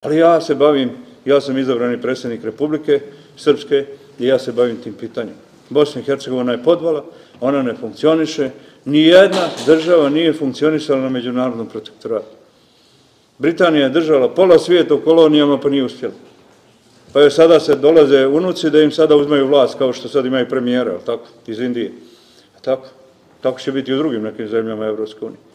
Ali ja sam izabrani predsjednik Republike Srpske i ja se bavim tim pitanjem. Bosna i Hercegovina je podvala, ona ne funkcioniše, nijedna država nije funkcionisala na međunarodnom protektoratu. Britanija je držala pola svijeta u kolonijama pa nije uspjela. Pa joj sada se dolaze unuci da im sada uzmaju vlast, kao što sad imaju premijera, tako, iz Indije. Tako će biti i u drugim nekim zemljama Evropske unije.